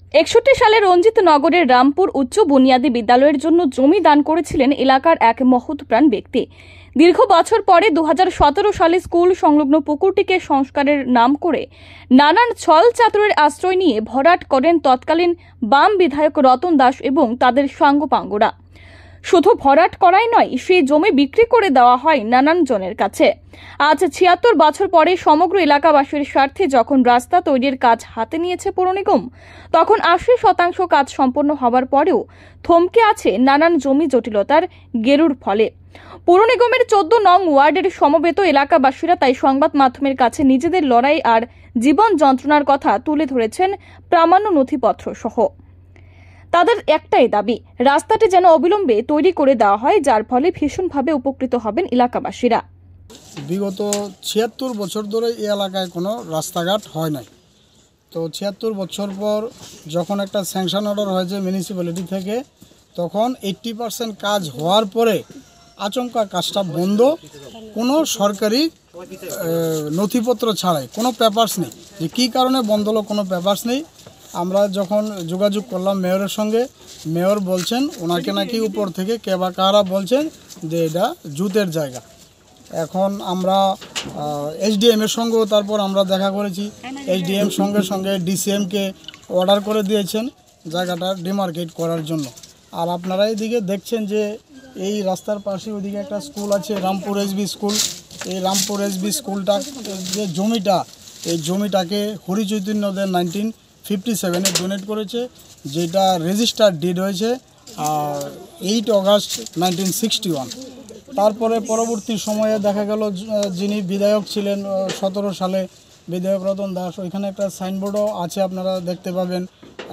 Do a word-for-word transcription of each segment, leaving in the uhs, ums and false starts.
একষট্টি সালে রঞ্জিত নগরের রামপুর উচ্চ বুনিয়াদী বিদ্যালয়ের জন্য জমি দান করেছিলেন এলাকার এক মহৎপ্রাণ ব্যক্তি। দীর্ঘ বছর পরে দু হাজার সতেরো সালে স্কুল সংলগ্ন পুকুরটিকে সংস্কারের নাম করে নানান ছল চাতুরের আশ্রয় নিয়ে ভরাট করেন তৎকালীন বাম বিধায়ক রতন দাস এবং তাদের সাঙ্গপাঙ্গরা। শুধু ভরাট করাই নয়, সেই জমি বিক্রি করে দেওয়া হয় নানান জনের কাছে। আজ ছিয়াত্তর বছর পরে সমগ্র এলাকাবাসীর স্বার্থে যখন রাস্তা তৈরির কাজ হাতে নিয়েছে পৌর নিগম, তখন আশি শতাংশ কাজ সম্পন্ন হওয়ার পরেও থমকে আছে নানান জমি জটিলতার গেরুর ফলে। পৌর নিগমের চোদ্দ নং ওয়ার্ডের সমবেত এলাকাবাসীরা তাই সংবাদ মাধ্যমের কাছে নিজেদের লড়াই আর জীবন যন্ত্রণার কথা তুলে ধরেছেন প্রামাণ্য নথিপত্র সহ। তাদের একটাই দাবি, রাস্তাটি যেন অবিলম্বে তৈরি করে দেওয়া হয়, যার ফলে ভীষণভাবে উপকৃত হবেন এলাকাবাসীরা। বিগত ছিয়াত্তর বছর ধরে এই এলাকায় কোনো রাস্তাঘাট হয় নাই। তো ছিয়াত্তর বছর পর যখন একটা স্যাংশন অর্ডার হয়েছে মিউনিসিপ্যালিটি থেকে, তখন এইট্টি পার্সেন্ট কাজ হওয়ার পরে আচমকা কাজটা বন্ধ, কোনো সরকারি নথিপত্র ছাড়াই, কোনো পেপারস নেই। যে কী কারণে বন্ধ হলো, কোনো পেপারস নেই। আমরা যখন যোগাযোগ করলাম মেয়রের সঙ্গে, মেয়র বলছেন ওনাকে নাকি উপর থেকে কে বা কারা বলছেন যে এটা জুতের জায়গা। এখন আমরা এসডিএম এর সঙ্গেও তারপর আমরা দেখা করেছি। এসডিএম সঙ্গে সঙ্গে ডিসিএমকে অর্ডার করে দিয়েছেন জায়গাটা ডিমার্কেট করার জন্য। আর আপনারা এইদিকে দেখছেন যে এই রাস্তার পাশে ওইদিকে একটা স্কুল আছে, রামপুর এসবি স্কুল। এই রামপুর এসবি স্কুলটা যে জমিটা, এই জমিটাকে হরিচৈতন্য দে নাইনটিন ফিফটি সেভেনে ডোনেট করেছে, যেটা রেজিস্টার ডিড হয়েছে eight August nineteen sixty one. তারপরে পরবর্তী সময়ে দেখা গেল যিনি বিধায়ক ছিলেন সতেরো সালে, বিধায়ক রতন দাস, ওইখানে একটা সাইনবোর্ডও আছে, আপনারা দেখতে পাবেন,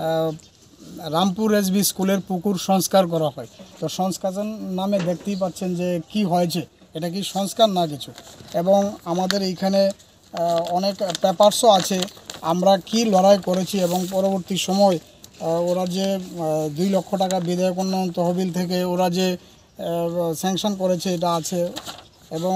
রামপুর এসবি স্কুলের পুকুর সংস্কার করা হয়। তো সংস্কার নামে দেখতেই পাচ্ছেন যে কি হয়েছে, এটা কি সংস্কার না কিছু। এবং আমাদের এইখানে অনেক পেপারসও আছে আমরা কি লড়াই করেছি, এবং পরবর্তী সময় ওরা যে দুই লক্ষ টাকা বিধায়ক উন্নয়ন তহবিল থেকে ওরা যে স্যাংশন করেছে এটা আছে। এবং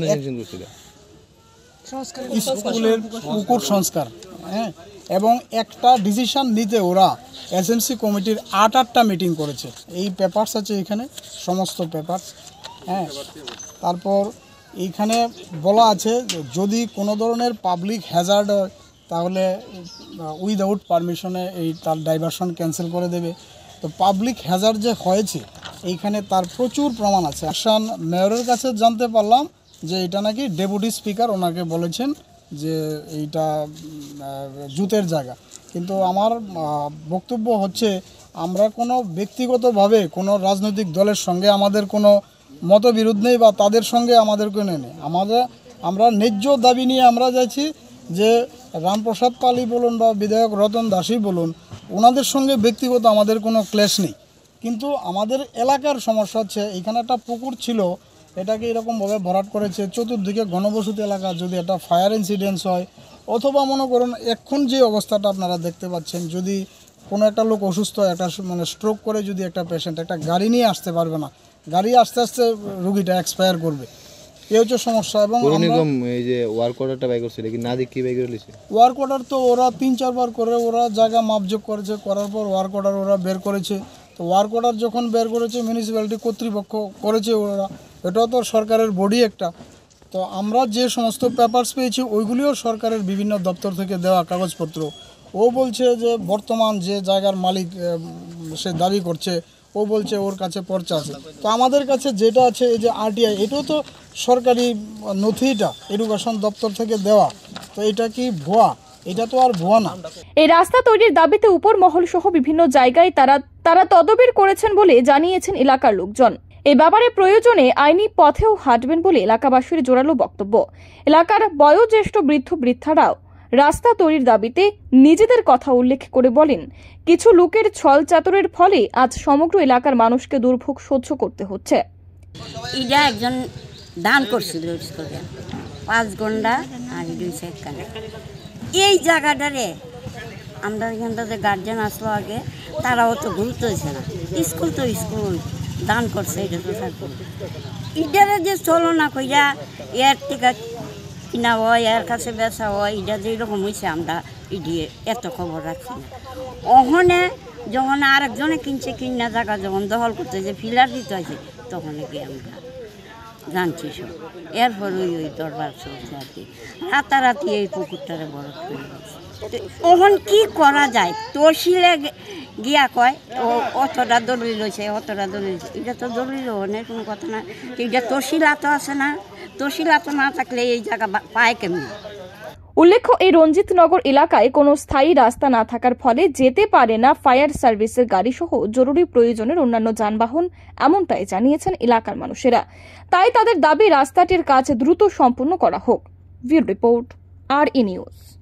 স্কুলের পুকুর সংস্কার, হ্যাঁ, এবং একটা ডিসিশন নিতে ওরা এসএমসি কমিটির আট আটটা মিটিং করেছে। এই পেপারস আছে এখানে, সমস্ত পেপারস, হ্যাঁ। তারপর এইখানে বলা আছে যদি কোনো ধরনের পাবলিক হ্যাজার্ড হয় তাহলে উইদাউট পারমিশনে এই তার ডাইভারশন ক্যান্সেল করে দেবে। তো পাবলিক হ্যাজার্ড যে হয়েছে এইখানে তার প্রচুর প্রমাণ আছে। আসান মেয়রের কাছে জানতে পারলাম যে এটা নাকি ডেপুটি স্পিকার ওনাকে বলেছেন যে এইটা জুতের জায়গা। কিন্তু আমার বক্তব্য হচ্ছে আমরা কোনো ব্যক্তিগতভাবে কোনো রাজনৈতিক দলের সঙ্গে আমাদের কোনো মতবিরোধ নেই বা তাদের সঙ্গে আমাদের কোনো নেই। আমাদের আমরা ন্যায্য দাবি নিয়ে আমরা যাচ্ছি যে রামপ্রসাদ পালই বলুন বা বিধায়ক রতন দাসই বলুন, ওনাদের সঙ্গে ব্যক্তিগত আমাদের কোনো ক্লেশ নেই। কিন্তু আমাদের এলাকার সমস্যা হচ্ছে এখানে একটা পুকুর ছিল, এটাকে এরকমভাবে ভরাট করেছে, চতুর্দিকে ঘনবসতি এলাকা। যদি একটা ফায়ার ইনসিডেন্স হয় অথবা মনে করুন এখন যে অবস্থাটা আপনারা দেখতে পাচ্ছেন, যদি কোনো একটা লোক অসুস্থ হয়, একটা মানে স্ট্রোক করে যদি একটা পেশেন্ট, একটা গাড়ি নিয়ে আসতে পারবে না, গাড়ি আস্তে আস্তে রুগীটা এক্সপায়ার করবে, এই হচ্ছে সমস্যা। এবং এই যে ওয়ার্ক অর্ডারটা বাই করছে কি না দেখি বাই করে লিছে, ওয়ার্ক অর্ডার তো ওরা তিন চারবার করে ওরা জায়গা মাপজোক করেছে, করার পর ওয়ার্ক অর্ডার ওরা বের করেছে। তো ওয়ার্ক অর্ডার যখন বের করেছে মিউনিসিপ্যালিটি কর্তৃপক্ষ করেছে, ওরা এটাও তো সরকারের বডি একটা। তো আমরা যে সমস্ত পেপারস পেয়েছি ওইগুলিও সরকারের বিভিন্ন দপ্তর থেকে দেওয়া কাগজপত্র। ও বলছে যে বর্তমান যে জায়গার মালিক সে দাবি করছে, ও বলছে ওর কাছে পর্চা আছে। তো আমাদের কাছে যেটা আছে এই যে আরটিআই, এটাও তো সরকারি নথিটা এডুকেশন দপ্তর থেকে দেওয়া। তো এটা কি ভুয়া? এটা তো আর ভুয়া না। এই রাস্তা তৈরির দাবিতে উপর মহল সহ বিভিন্ন জায়গায় তারা তারা তদবির করেছেন বলে জানিয়েছেন এলাকার লোকজন। এ ব্যাপারে প্রয়োজনে আইনি পথেও হাঁটবেন বলে এলাকাবাসীর জোরালো বক্তব্য। এলাকার বয়োজ্যেষ্ঠ বৃদ্ধ বৃদ্ধারাও রাস্তা তৈরির দাবিতে নিজেদের কথা উল্লেখ করে বলেন, কিছু লোকের ছল চাতুরের ফলে আজ সমগ্র এলাকার মানুষকে দুর্ভোগ সহ্য করতে হচ্ছে। এটা একজন দান করছিল পাঁচ ঘন্টা আর দুই সেকেন্ড এই জায়গাটারে আমরা এখানটা যে গার্জেন আসলো আগে তারাও তো গুরুত্ব দিচ্ছে না। স্কুল তো স্কুল দান করছে, এটা তো থাকবো। ইটারে যে চলো না কইয়া এর টিকা কিনা হয়, এর কাছে বেচা হয়, এটা যেরকম হয়েছে আমরা ইডি এত খবর রাখছি না। ওখানে যখন আরেকজনে কিনছে কিনা জায়গা যখন দখল করতে যে ফিলার দিতে হয়েছে তখন গিয়ে আমরা জানছি সব। এরপর ওই ওই দরবার চলছে আর কি, রাতারাতি এই পুকুরটারে বড় করে দিয়েছে। ওখান কি করা যায়? তহসিলে গিয়া কয় ও অতটা দলিল হয়েছে, অতটা দলিল হয়েছে। এটা তো দলিল হনের কোনো কথা না। এটা তহসিলা তো আছে না, তহসিলা তো না থাকলে এই জায়গা পায় কেমন? উল্লেখ্য, এই রঞ্জিতনগর এলাকায় কোনো স্থায়ী রাস্তা না থাকার ফলে যেতে পারে না ফায়ার সার্ভিসের গাড়ি সহ জরুরি প্রয়োজনের অন্যান্য যানবাহন, এমনটাই জানিয়েছেন এলাকার মানুষেরা। তাই তাদের দাবি রাস্তাটির কাজ দ্রুত সম্পূর্ণ করা হোক। ব্যুরো রিপোর্ট, আর ই নিউজ।